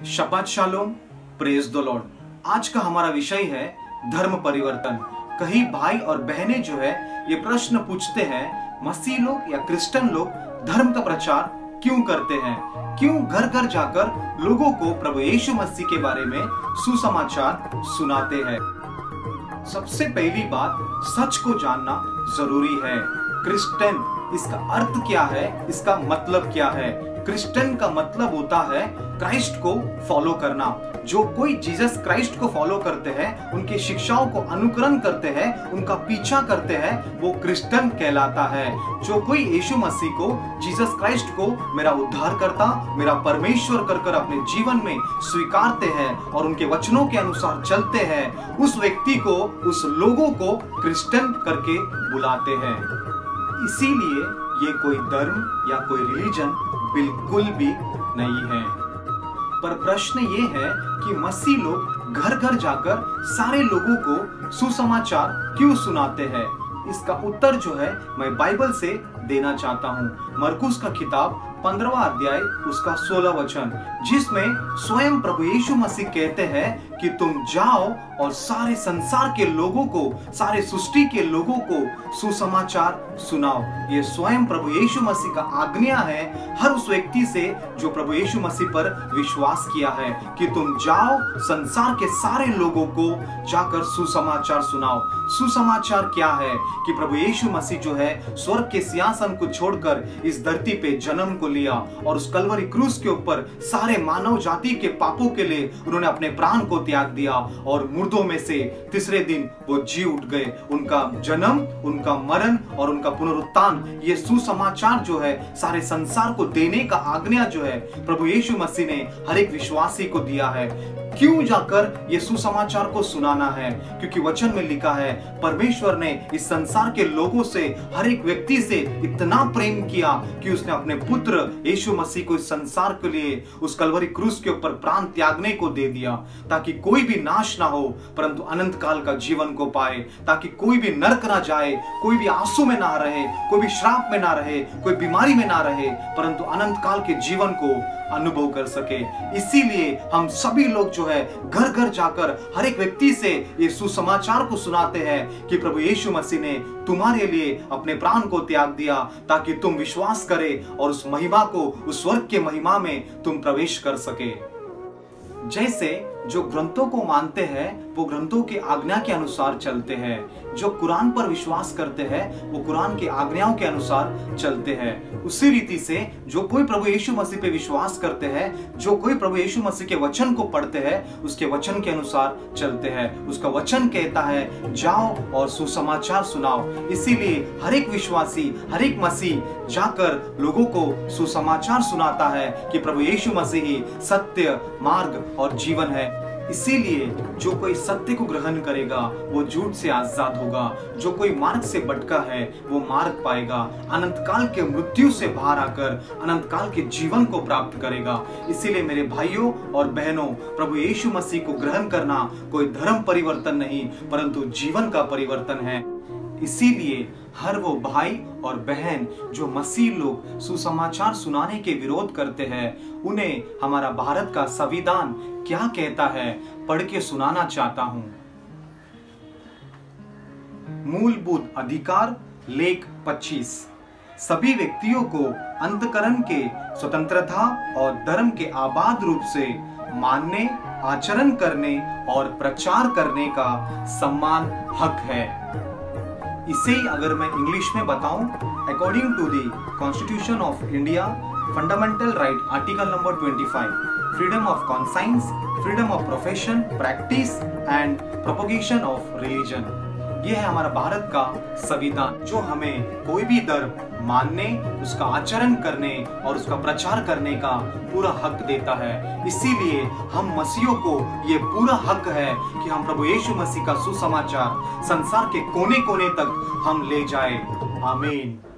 शब्बात shalom, praise the Lord. आज का हमारा विषय है धर्म परिवर्तन। कई भाई और बहनें जो है ये प्रश्न पूछते हैं, मसीह लोग या क्रिश्चियन लोग धर्म का प्रचार क्यों करते हैं, क्यों घर घर जाकर लोगों को प्रभु यीशु मसीह के बारे में सुसमाचार सुनाते हैं। सबसे पहली बात, सच को जानना जरूरी है। क्रिश्चियन इसका अर्थ क्या है, इसका मतलब क्या है। क्रिश्चियन का मतलब होता है क्राइस्ट को फॉलो करना। जो कोई जीसस क्राइस्ट को फॉलो करते हैं, उनकी शिक्षाओं को अनुकरण करते हैं, उनका पीछा करते हैं, वो क्रिश्चियन कहलाता है। जो कोई यीशु मसीह को, जीसस क्राइस्ट को मेरा उद्धारकर्ता, मेरा परमेश्वर कर अपने जीवन में स्वीकारते हैं और उनके वचनों के अनुसार चलते हैं, उस व्यक्ति को, उस लोगों को क्रिश्चियन करके बुलाते हैं। इसीलिए ये कोई धर्म या कोई रिलीजन बिल्कुल भी नहीं है। पर प्रश्न ये है कि मसीह लोग घर घर जाकर सारे लोगों को सुसमाचार क्यों सुनाते हैं। इसका उत्तर जो है मैं बाइबल से देना चाहता हूँ। मरकुस का किताब 15वां अध्याय उसका 16 वचन, जिसमें स्वयं प्रभु यीशु मसीह कहते हैं कि तुम जाओ और सारे संसार के लोगों को, सारे सृष्टि के लोगों को सुसमाचार सुनाओ। ये स्वयं प्रभु यीशु मसीह का आज्ञा है हर उस व्यक्ति से जो प्रभु यीशु मसीह पर विश्वास किया है कि तुम जाओ, संसार के सारे लोगों को जाकर सुसमाचार सुनाओ। सुसमाचार क्या है कि प्रभु यीशु मसीह जो है स्वर्ग के सिंहासन को छोड़कर इस धरती पे जन्म को लिया और उस कलवरी क्रूस के ऊपर सारे मानव जाति के पापों के लिए उन्होंने अपने प्राण को त्याग दिया और मुर्दों में से तीसरे दिन वो जी उठ गए। उनका जन्म, उनका मरण और उनका पुनरुत्थान, ये सुसमाचार जो है सारे संसार को देने का आज्ञा जो है प्रभु यीशु मसीह ने हर एक विश्वासी को दिया है। क्यों जाकर ये सुसमाचार को सुनाना है? क्योंकि वचन में लिखा है परमेश्वर ने इस संसार के लोगों से, हर एक व्यक्ति से इतना प्रेम किया कि उसने अपने पुत्र यीशु मसीह को इस संसार के लिए उस कलवरी क्रूस के ऊपर प्राण त्यागने को दे दिया, ताकि कोई भी नाश ना हो परंतु अनंत काल का जीवन को पाए, ताकि कोई भी नरक ना जाए, कोई भी आंसू में ना रहे, कोई भी श्राप में ना रहे, कोई बीमारी में ना रहे, परंतु अनंत काल के जीवन को अनुभव कर सके। इसीलिए हम सभी लोग जो है घर घर जाकर हर एक व्यक्ति से ये सुसमाचार को सुनाते हैं कि प्रभु यीशु मसीह ने तुम्हारे लिए अपने प्राण को त्याग दिया ताकि तुम विश्वास करे और उस महिमा को, उस स्वर्ग के महिमा में तुम प्रवेश कर सके। जैसे जो ग्रंथों को मानते हैं वो ग्रंथों की आज्ञा के अनुसार चलते हैं, जो कुरान पर विश्वास करते हैं वो कुरान की आज्ञाओं के अनुसार चलते हैं। उसी रीति से जो कोई प्रभु यीशु मसीह पे विश्वास करते हैं, जो कोई प्रभु यीशु मसीह के वचन को पढ़ते हैं, उसके वचन के अनुसार चलते हैं। उसका वचन कहता है जाओ और सुसमाचार सुनाओ। इसीलिए हर एक विश्वासी, हर एक मसीह जाकर लोगों को सुसमाचार सुनाता है कि प्रभु यीशु मसीह ही सत्य, मार्ग और जीवन है। इसीलिए जो कोई सत्य को ग्रहण करेगा वो झूठ से आजाद होगा। जो कोई मार्ग से भटका है वो मार्ग पाएगा, अनंत काल के मृत्यु से बाहर आकर अनंत काल के जीवन को प्राप्त करेगा। इसीलिए मेरे भाइयों और बहनों, प्रभु यीशु मसीह को ग्रहण करना कोई धर्म परिवर्तन नहीं परंतु जीवन का परिवर्तन है। इसीलिए हर वो भाई और बहन जो मसीह लोग सुसमाचार सुनाने के विरोध करते हैं, उन्हें हमारा भारत का संविधान क्या कहता है पढ़ के सुनाना चाहता हूं। मूलभूत अधिकार लेख 25 सभी व्यक्तियों को अंतकरण के स्वतंत्रता और धर्म के आबाद रूप से मानने, आचरण करने और प्रचार करने का समान हक है। इसे ही अगर मैं इंग्लिश में बताऊं, according to the constitution of India, fundamental right article number 25, freedom of conscience, freedom of profession, practice and propagation of religion. ये है हमारा भारत का संविधान जो हमें कोई भी धर्म मानने, उसका आचरण करने और उसका प्रचार करने का पूरा हक देता है। इसीलिए हम मसीहों को ये पूरा हक है कि हम प्रभु यीशु मसीह का सुसमाचार संसार के कोने कोने तक हम ले जाए। आमीन।